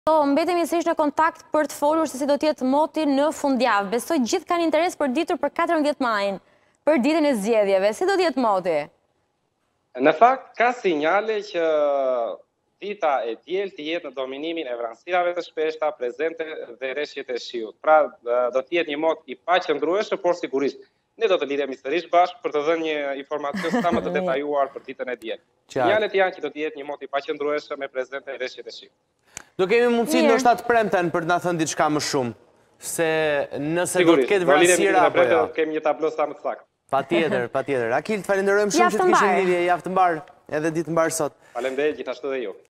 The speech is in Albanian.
Mbetemi sërish në kontakt për të folur se si do t'jetë moti në fundjavë. Besoj gjithë kanë interes për ditur për 14 majin, për ditën e zgjedhjeve. Si do t'jetë moti? Në fakt, ka sinjale që dita e diel të jetë në dominimin e vranësirave të shpeshta, prezente dhe rreshjet e shiut. Pra, do t'jetë një mot i paqëndrueshëm, por sigurisht ne do të lidhemi sërish bashkë për të dhënë një informacion sa më të detajuar për ditën e diel. Sinjalet janë që do të jetë një mot i paqëndrueshëm me prezente rreshjet e shiut. Do kemi mundësi ndoshta të premten për të na thënë diçka më shumë, se nëse do të ketë vranësira apo jo. Kemi një tablo sa më të saktë. Patjetër. Akil, të falenderojmë shumë që të kishim lidhje, javë të mbar, edhe ditë të mbar sot. Faleminderit gjithashtu dhe ju.